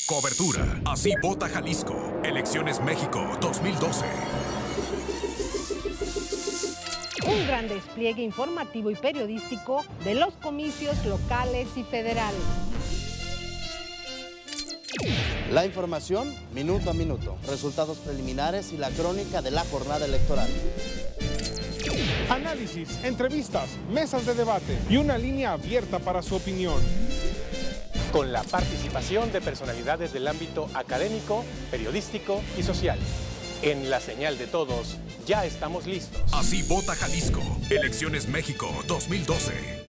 Cobertura. Así vota Jalisco. Elecciones México 2012. Un gran despliegue informativo y periodístico de los comicios locales y federales. La información minuto a minuto, resultados preliminares y la crónica de la jornada electoral. Análisis, entrevistas, mesas de debate y una línea abierta para su opinión. Con la participación de personalidades del ámbito académico, periodístico y social. En La Señal de Todos, ya estamos listos. Así vota Jalisco. Elecciones México 2012.